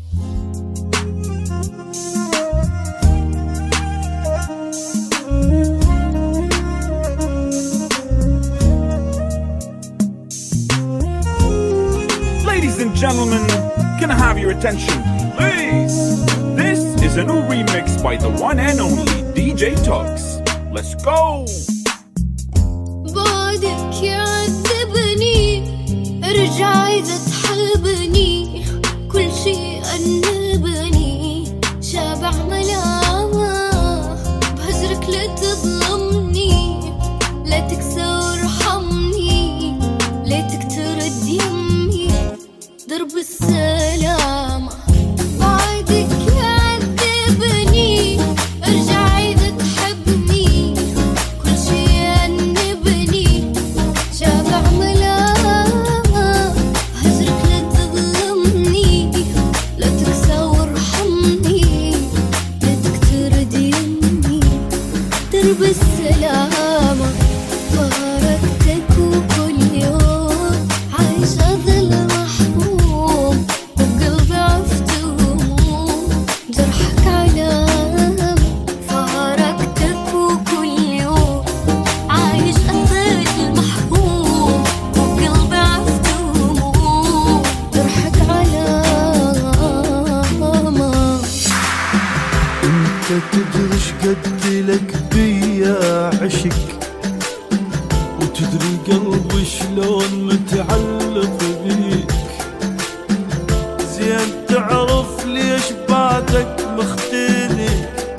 Ladies and gentlemen, can I have your attention, please? This is a new remix by the one and only DJ Tux. Let's go! بعدك يعذبني، ارجع إذا تحبني، كل شي أنبني، شابع ملامح، بهجرك لا تظلمني، لا تكسى وارحمني، ليتك ترد يمي درب السلامة. بعدك يعذبني، ارجع إذا تحبني، كل شي أنبني، شابع ملامح، هجرك لا تظلمني، لا تكسى وارحمني، ليتك ترد يمي درب السلامة. فارقتك وكل يوم عايشة ظل محروم، وبقلبي عفت هموم، جرحك علامة. فارقتك وكل يوم عايشة ظل محروم، وبقلبي عفت هموم، جرحك علامة. انت تدري شقد لك بيا عشق، وتدري قلبي شلون متعلق بيك. زين تعرف ليش بعدك مختني،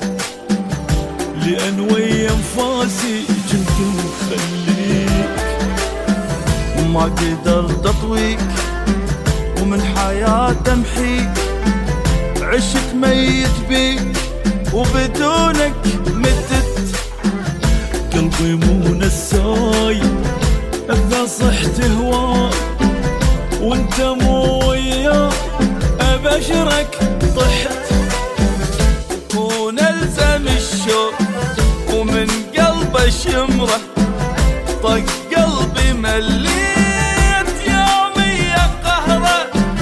لأن ويا انفاسي كنت مخليك، وما قدرت اطويك ومن حياتي امحيك. عشت ميت بيك وبدونك متت، قلبي مو نساي اذا صحت هواي، وانت مو وياي ابشرك طحت. كون الزم الشوق ومن قلبي شمره، طق قلبي مليت يومي قهره.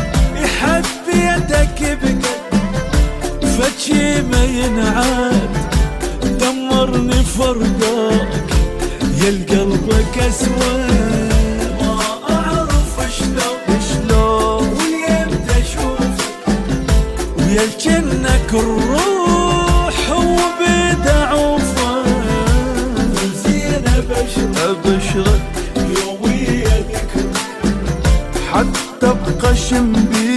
حبيتك بقد فتشي ما ينعاد، دمرني فرقاك يا القلبك اسود. ما اعرف شلون ويمتى اشوفك، ويا الجنك الروح وبدعوفك. زين ابشرك يومي ذكرك، حتى بقى شمبي